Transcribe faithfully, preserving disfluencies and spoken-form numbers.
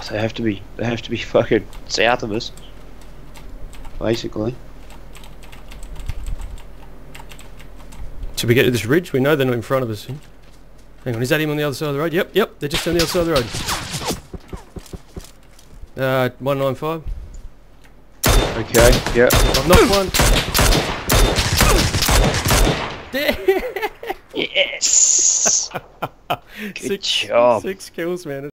they have to be. They have to be fucking south of us, basically. Should we get to this ridge? We know they're not in front of us. Hang on, is that him on the other side of the road? Yep, yep, they're just on the other side of the road. Uh, one nine five. Okay, yep. I've knocked one. Yes! Good six, job. Six kills, man.